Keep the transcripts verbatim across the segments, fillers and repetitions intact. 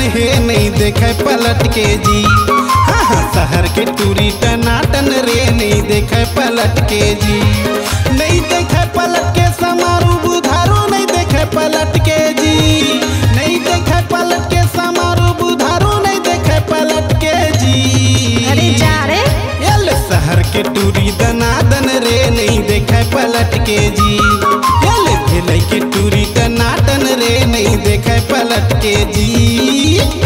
है नहीं देखे पलट के जी। हाँ हाँ शहर के टूरी टनाटन रे नहीं देखे पलट के जी। नहीं देखे पलट के समारू बुधारू नहीं देखे पलट के जी। नहीं देखे पलट के समारू बुधारू नहीं देखे पलट के जी। अरे जा रे यल शहर के टूरी दनादन रे नहीं देखे पलट के जी। यल भेलै के टूरी टनाटन रे नहीं देखे पलट के जी।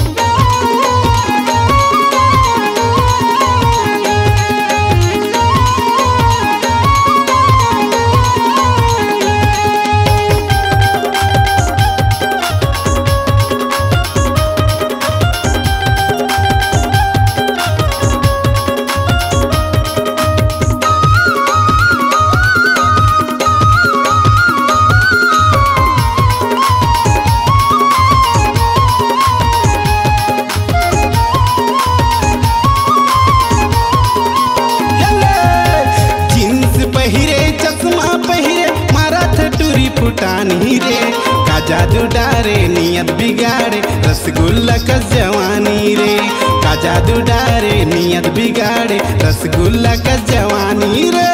फुटानी रे का जादू डारे नियत बिगाड़े रसगुल्ला का जवानी रे। का जादू डारे नियत बिगाड़े रसगुल्ला का जवानी रे।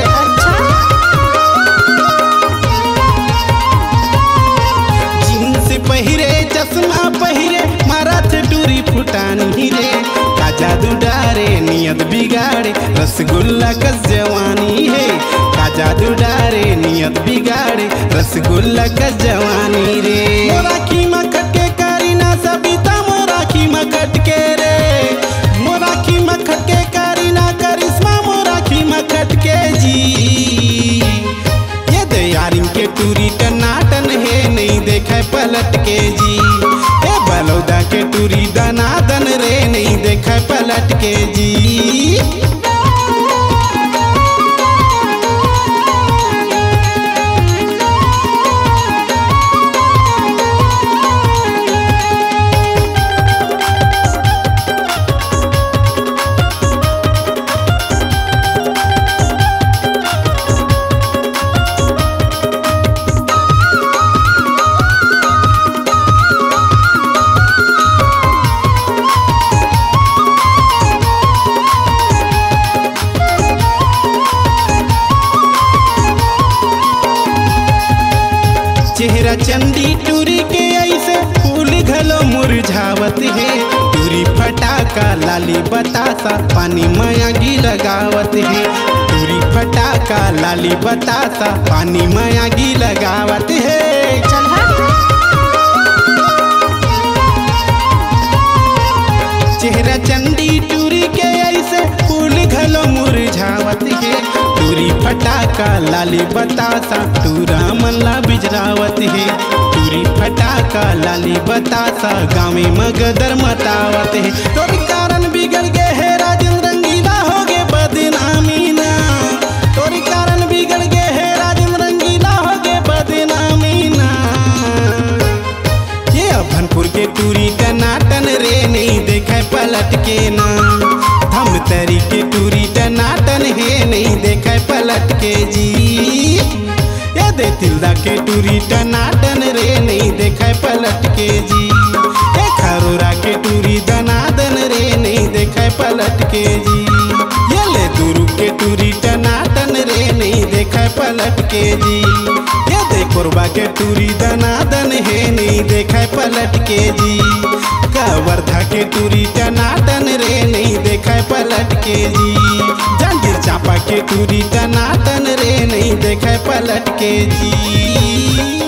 जींस पहिरे चश्मा पहिरे मारत टूरी फुटानी रे। का जादू डारे नियत बिगाड़े रसगुल्ला का जवानी है। का जादू डारे नियत बिगाड़े रसगुल्ला का जवानी रे। मोराखी मखट के कारीना सबिता मोराखी मखट के रे। मोराखी मखट के कारीना करिश्मा मोराखी मखट के जी। ये दयारिन के टूरी टनाटन है नहीं देखे पलट के जी। ए बलौदा के टूरी दनादन रे नहीं देखे पलट के जी। चेहरा चंदी टूरी के ऐसे फूल घलो मुरझावत है। टूरी फटाका लाली बतासा पानी मायागी लगावत है। टूरी फटाका लाली बतासा पानी मायागी लगावत है। चेहरा चंदी टूरी के ऐसे फूल घलो मुरझावत है। टूरी फटाका लाली बतासा टूरा मल्ला बिजरावत है। टूरी फटाका लाली बतासा गाँव मगदर मतावत है। तोर कारण बिगड़ गए है राजेंद्र रंगीला हो गए बदनामी ना। तोर कारण बिगड़ गए है राजेंद्र रंगीला हो गए बदनामी ना। ये अभनपुर के टूरी टनाटन रे नहीं देखे पलट के ना। हम तरी के टूरी टनाटन है नहीं देखे पलट के जी। ये दे तिल्दा के टूरी टनाटन रे नहीं देखे पलट के जी। ये खरोरा के टूरी दनादन रे नहीं देखे पलट के जी। ये ले दुरु के टूरी टनाटन रे नहीं देखे पलट के जी। ये दे कोरबा के टूरी दनादन है नहीं देखे पलट के जी। वर्धा के टूरी टनाटन रे नहीं देखे पलट के जी। जंजीर चांपा के टूरी टनाटन रे नहीं देखे पलट के जी।